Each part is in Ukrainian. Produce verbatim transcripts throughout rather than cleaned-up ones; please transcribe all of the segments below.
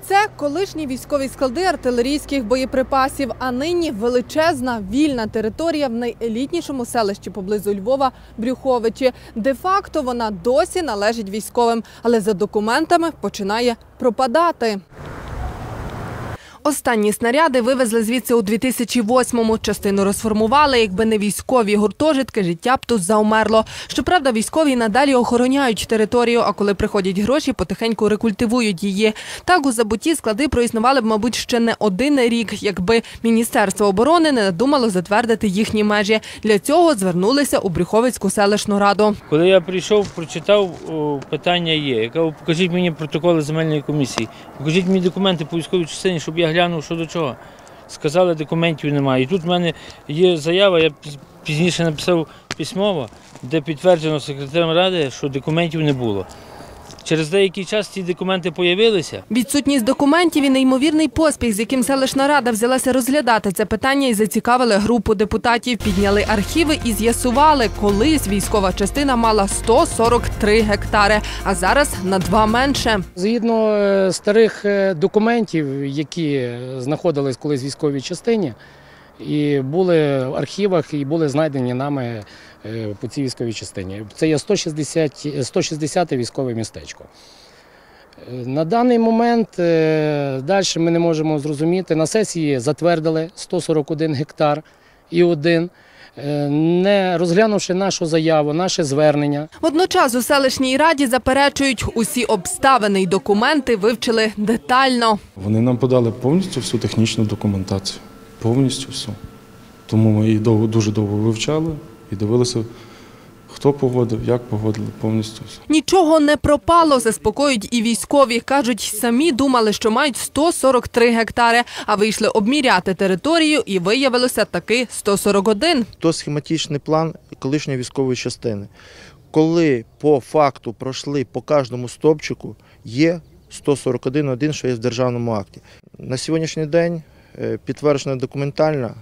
Це колишні військові склади артилерійських боєприпасів, а нині величезна вільна територія в найелітнішому селищі поблизу Львова – Брюховичі. Де-факто вона досі належить військовим, але за документами починає пропадати. Останні снаряди вивезли звідси у дві тисячі восьмому. Частину розформували. Якби не військові гуртожитки, життя б тут завмерло. Щоправда, військові надалі охороняють територію, а коли приходять гроші, потихеньку рекультивують її. Так у забуті склади проіснували б, мабуть, ще не один рік, якби Міністерство оборони не надумало затвердити їхні межі. Для цього звернулися у Брюховицьку селищну раду. Коли я прийшов, прочитав, о, питання є. Я кажу, покажіть мені протоколи земельної комісії, покажіть мені документи по військовій частині, щоб я глянув, що до чого. Сказали, документів немає. І тут в мене є заява, я пізніше написав письмово, де підтверджено секретарем ради, що документів не було. Через деякий час ці документи з'явилися. Відсутність документів і неймовірний поспіх, з яким селищна рада взялася розглядати це питання, і зацікавили групу депутатів. Підняли архіви і з'ясували, колись військова частина мала сто сорок три гектари, а зараз на два менше. Згідно старих документів, які знаходились колись в військовій частині, і були в архівах, і були знайдені нами по цій військовій частині. Це є сто шістдесяте військове містечко. На даний момент далі ми не можемо зрозуміти. На сесії затвердили сто сорок один гектар і один, не розглянувши нашу заяву, наше звернення. Водночас у селищній раді заперечують, усі обставини й документи вивчили детально. Вони нам подали повністю всю технічну документацію. Повністю все. Тому ми її довго, дуже довго вивчали і дивилися, хто погодив, як погодили, повністю все. Нічого не пропало, заспокоюють і військові. Кажуть, самі думали, що мають сто сорок три гектари, а вийшли обміряти територію і виявилося таки сто сорок один. То схематичний план колишньої військової частини. Коли по факту пройшли по кожному стовпчику, є сто сорок один один, що є в державному акті. На сьогоднішній день підтверджено документально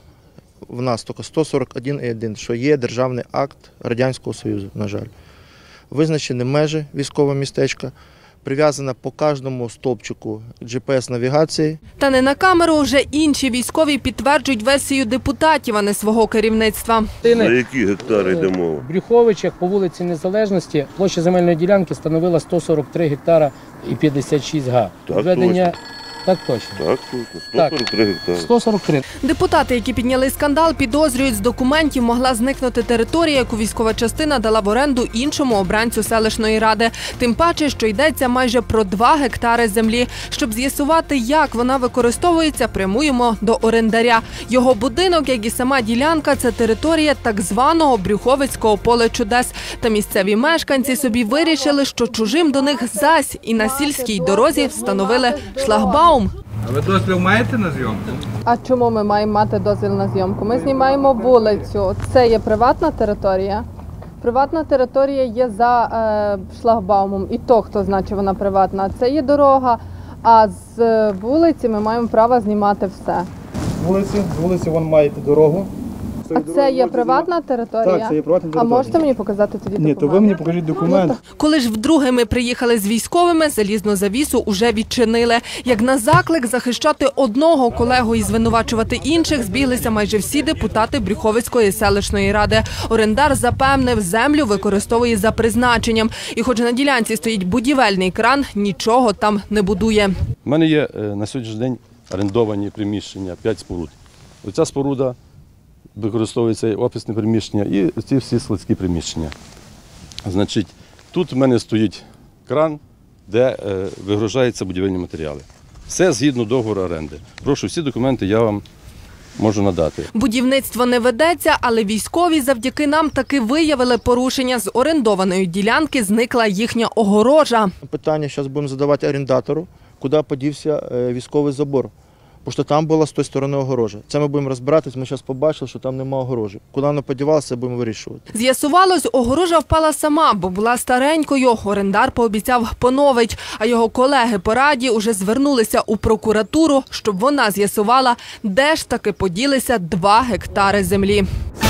в нас тільки сто сорок один один, що є державний акт Радянського Союзу, на жаль. Визначені межі військового містечка, прив'язана по кожному стовпчику джі пі ес-навігації. Та не на камеру, вже інші військові підтверджують версію депутатів, а не свого керівництва. На які гектари йде мова? В Брюховичах по вулиці Незалежності площа земельної ділянки становила сто сорок три гектара і п'ятдесят шість га. Так, Введення... точно. Так точно. Так, точно. сто сорок три гектари. сто сорок три. Депутати, які підняли скандал, підозрюють, з документів могла зникнути територія, яку військова частина дала в оренду іншому обранцю селищної ради. Тим паче, що йдеться майже про два гектари землі. Щоб з'ясувати, як вона використовується, прямуємо до орендаря. Його будинок, як і сама ділянка, це територія так званого Брюховицького поля чудес. Та місцеві мешканці собі вирішили, що чужим до них зась, і на сільській дорозі встановили шлагбаум. А ви дозвіл маєте на зйомку? А чому ми маємо мати дозвіл на зйомку? Ми знімаємо вулицю. Це є приватна територія. Приватна територія є за е, шлагбаумом. І то, хто знає, чи вона приватна. Це є дорога, а з вулиці ми маємо право знімати все. З вулиці, з вулиці вон маєте дорогу. А це є приватна територія? Так, це є приватна територія. А можете мені показати тоді документи? Ні, то ви мені покажіть документ. Коли ж вдруге ми приїхали з військовими, залізну завісу уже відчинили. Як на заклик захищати одного колегу і звинувачувати інших, збіглися майже всі депутати Брюховицької селищної ради. Орендар запевнив, землю використовує за призначенням. І хоч на ділянці стоїть будівельний кран, нічого там не будує. У мене є на сьогоднішній день орендовані приміщення, п'ять споруд. Оця споруда використовується офісне приміщення і ці всі складські приміщення. Значить, тут в мене стоїть кран, де е, вигружаються будівельні матеріали. Все згідно договору оренди. Прошу, всі документи я вам можу надати. Будівництво не ведеться, але військові завдяки нам таки виявили порушення. З орендованої ділянки зникла їхня огорожа. Питання зараз будемо задавати орендатору, куди подівся військовий забор. Бо що там була з тої сторони огорожа. Це ми будемо розбиратись, ми зараз побачили, що там немає огорожі. Куди вона подівалася, будемо вирішувати. З'ясувалось, огорожа впала сама, бо була старенькою. Орендар пообіцяв поновить, а його колеги по раді уже звернулися у прокуратуру, щоб вона з'ясувала, де ж таки поділися два гектари землі.